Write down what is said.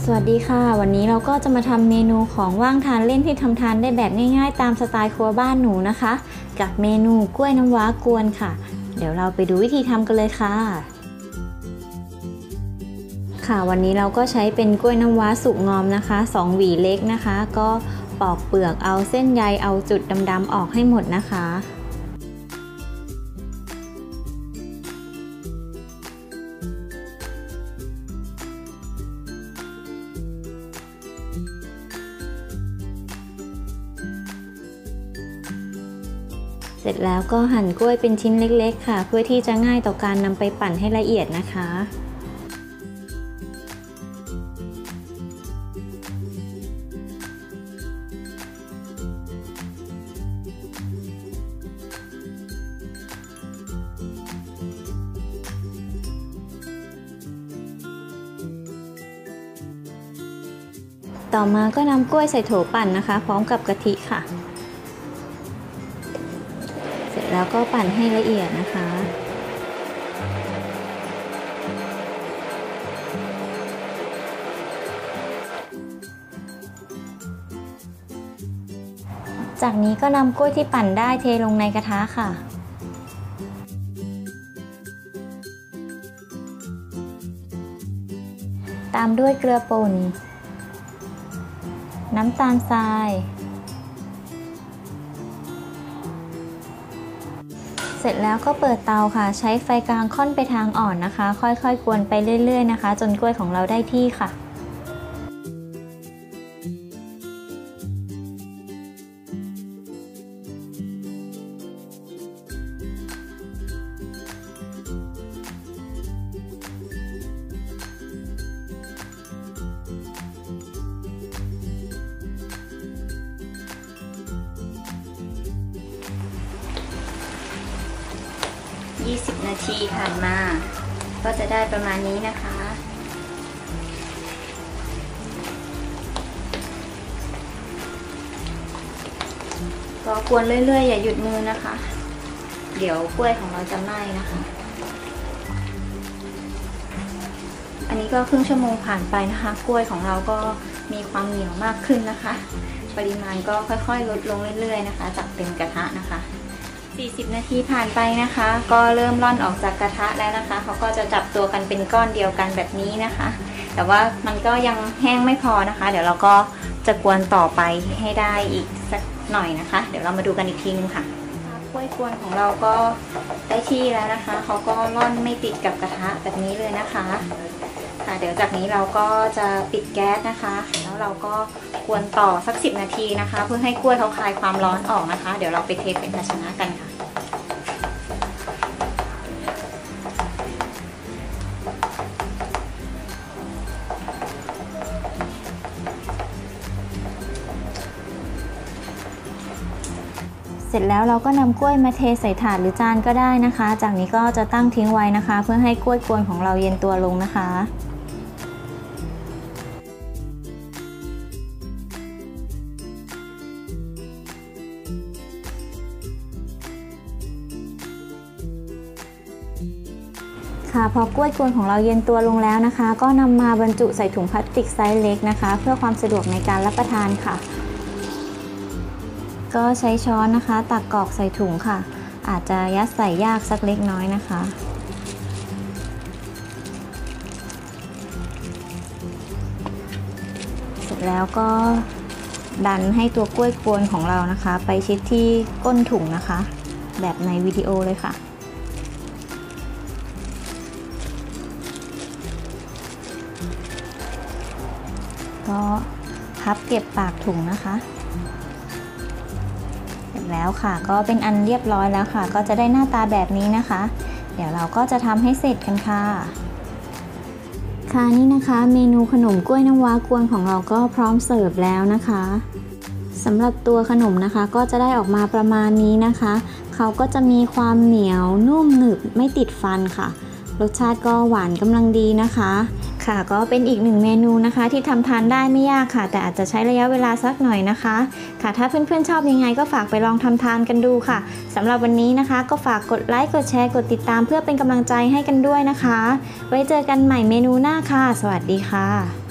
สวัสดีค่ะวันนี้เราก็จะมาทำเมนูของว่างทานเล่นที่ทำทานได้แบบง่ายๆตามสไตล์ครัวบ้านหนูนะคะกับเมนูกล้วยน้ำว้ากวนค่ะเดี๋ยวเราไปดูวิธีทำกันเลยค่ะวันนี้เราก็ใช้เป็นกล้วยน้ำว้าสุกงอมนะคะ2หวีเล็กนะคะก็ปอกเปลือกเอาเส้นใยเอาจุดดำๆออกให้หมดนะคะเสร็จแล้วก็หั่นกล้วยเป็นชิ้นเล็กๆค่ะเพื่อที่จะง่ายต่อการนำไปปั่นให้ละเอียดนะคะต่อมาก็นำกล้วยใส่โถปั่นนะคะพร้อมกับกะทิค่ะเสร็จแล้วก็ปั่นให้ละเอียดนะคะจากนี้ก็นำกล้วยที่ปั่นได้เทลงในกระทะค่ะตามด้วยเกลือป่นน้ำตาลทรายเสร็จแล้วก็เปิดเตาค่ะใช้ไฟกลางค่อนไปทางอ่อนนะคะค่อยๆกวนไปเรื่อยๆนะคะจนกล้วยของเราได้ที่ค่ะ20 นาทีผ่านมาก็จะได้ประมาณนี้นะคะก็กวนเรื่อยๆอย่าหยุดมือนะคะเดี๋ยวกล้วยของเราจะไหม้นะคะอันนี้ก็ครึ่งชั่วโมงผ่านไปนะคะกล้วยของเราก็มีความเหนียวมากขึ้นนะคะปริมาณก็ค่อยๆลดลงเรื่อยๆนะคะจากเต็มกระทะนะคะ40 นาทีผ่านไปนะคะก็เริ่มร่อนออกจากกระทะแล้วนะคะเขาก็จะจับตัวกันเป็นก้อนเดียวกันแบบนี้นะคะแต่ว่ามันก็ยังแห้งไม่พอนะคะเดี๋ยวเราก็จะกวนต่อไปให้ได้อีกสักหน่อยนะคะเดี๋ยวเรามาดูกันอีกทีนึงค่ะกล้วยกวนของเราก็ได้ที่แล้วนะคะเขาก็ร่อนไม่ติดกับกระทะแบบนี้เลยนะคะเดี๋ยวจากนี้เราก็จะปิดแก๊สนะคะแล้วเราก็กวนต่อสัก10 นาทีนะคะเพื่อให้กล้วยเขาคลายความร้อนออกนะคะเดี๋ยวเราไปเทเป็นภาชนะกันค่ะเสร็จแล้วเราก็นำกล้วยมาเทใส่ถาดหรือจานก็ได้นะคะจากนี้ก็จะตั้งทิ้งไว้นะคะเพื่อให้กล้วยกวนของเราเย็นตัวลงนะคะพอกล้วยกวนของเราเย็นตัวลงแล้วนะคะก็นำมาบรรจุใส่ถุงพลาสติกไซส์เล็กนะคะเพื่อความสะดวกในการรับประทานค่ะก็ใช้ช้อนนะคะตักกรอกใส่ถุงค่ะอาจจะยัดใส่ยากสักเล็กน้อยนะคะเสร็จแล้วก็ดันให้ตัวกล้วยกวนของเรานะคะไปชิดที่ก้นถุงนะคะแบบในวิดีโอเลยค่ะก็พับเก็บปากถุงนะคะเสร็จแล้วค่ะก็เป็นอันเรียบร้อยแล้วค่ะก็จะได้หน้าตาแบบนี้นะคะเดี๋ยวเราก็จะทำให้เสร็จกันค่ะนี่นะคะเมนูขนมกล้วยน้ำว้ากวนของเราก็พร้อมเสิร์ฟแล้วนะคะสำหรับตัวขนมนะคะก็จะได้ออกมาประมาณนี้นะคะเขาก็จะมีความเหนียวนุ่มหนึบไม่ติดฟันค่ะรสชาติก็หวานกำลังดีนะคะก็เป็นอีกหนึ่งเมนูนะคะที่ทำทานได้ไม่ยากค่ะแต่อาจจะใช้ระยะเวลาสักหน่อยนะคะถ้าเพื่อนๆชอบยังไงก็ฝากไปลองทำทานกันดูค่ะสำหรับวันนี้นะคะก็ฝากกดไลค์กดแชร์กดติดตามเพื่อเป็นกำลังใจให้กันด้วยนะคะไว้เจอกันใหม่เมนูหน้าค่ะสวัสดีค่ะ